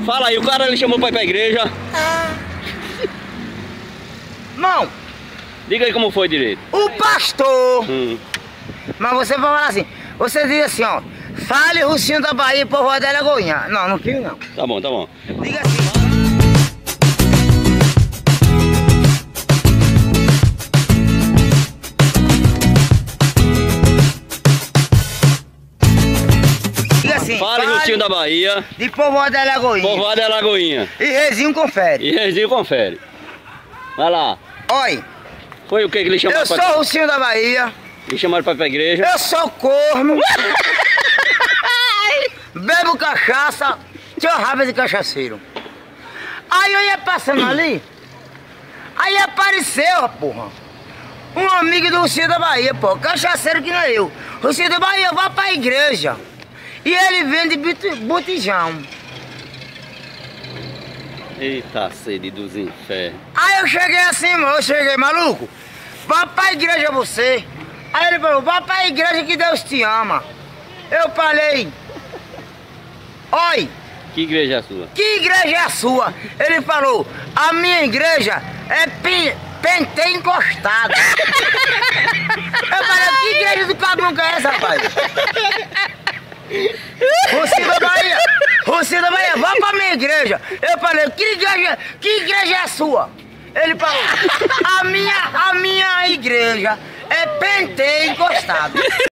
Fala aí, o cara lhe chamou pra ir pra igreja. Não, Diga aí como foi direito. o pastor. Hum. Mas você vai falar assim, você diz assim, ó. Fale Rocinho da Bahia, povo da Lagoinha. Não, não quero não. Tá bom, tá bom. Diga assim. Diga assim. Fala, Rocinho da Bahia. De povo da Lagoinha. Povoada é Lagoinha. E Rezinho confere. E Rezinho confere. Vai lá. Olha, Foi o que lhe chamaram eu sou Rocinho da Bahia. Lhe chamaram pra ir pra igreja? Eu sou corno. Bebo cachaça. Tenho raiva de cachaceiro. Aí eu ia passando ali. Aí apareceu, porra, um amigo do Rocinho da Bahia, pô. Cachaceiro que não é eu. Rocinho da Bahia, vá pra igreja. E ele vende botijão. Eita, sede dos infernos. Aí eu cheguei assim, eu cheguei, maluco. Vá pra igreja você. Aí ele falou, vá pra igreja que Deus te ama. Eu falei, oi, Que igreja é a sua? que igreja é a sua? Ele falou, a minha igreja é pentei encostado. Eu falei, que igreja do cabrão que é essa, rapaz? Rocinho da Bahia, vá pra minha igreja. Eu falei, que igreja é a sua? Ele falou, a minha igreja é pentei encostado.